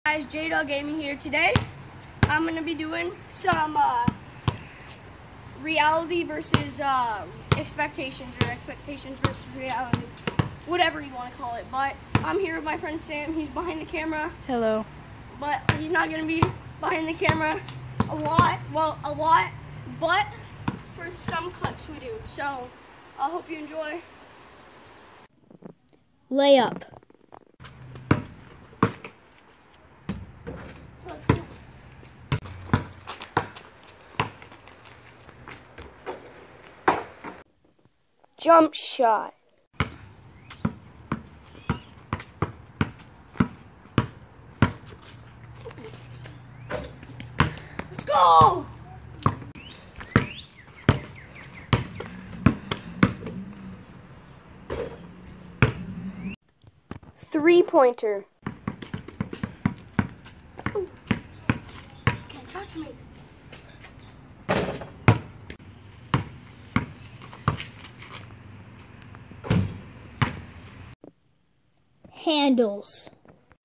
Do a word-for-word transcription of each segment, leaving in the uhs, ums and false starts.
Guys, J-Dog Gaming here. Today I'm going to be doing some uh, reality versus uh, expectations, or expectations versus reality, whatever you want to call it. But I'm here with my friend Sam. He's behind the camera. Hello. But he's not going to be behind the camera a lot, well, a lot, but for some clips we do. So I hope you enjoy. Layup. Let's go. Jump shot. Let's go! Three-pointer. Can't touch me. Handles.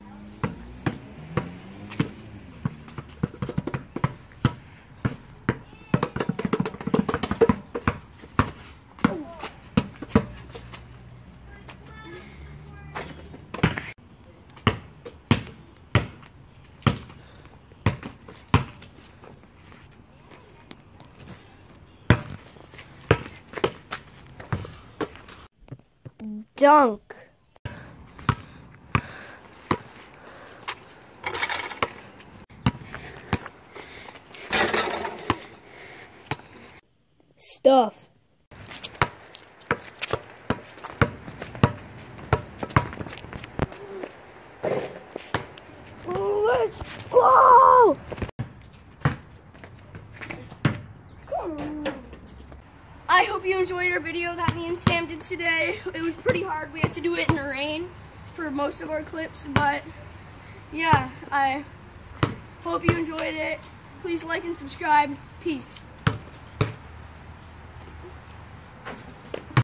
Dunk. Stuff. Let's go! I hope you enjoyed our video that me and Sam did today. It was pretty hard. We had to do it in the rain for most of our clips, but yeah, I hope you enjoyed it. Please like and subscribe. Peace.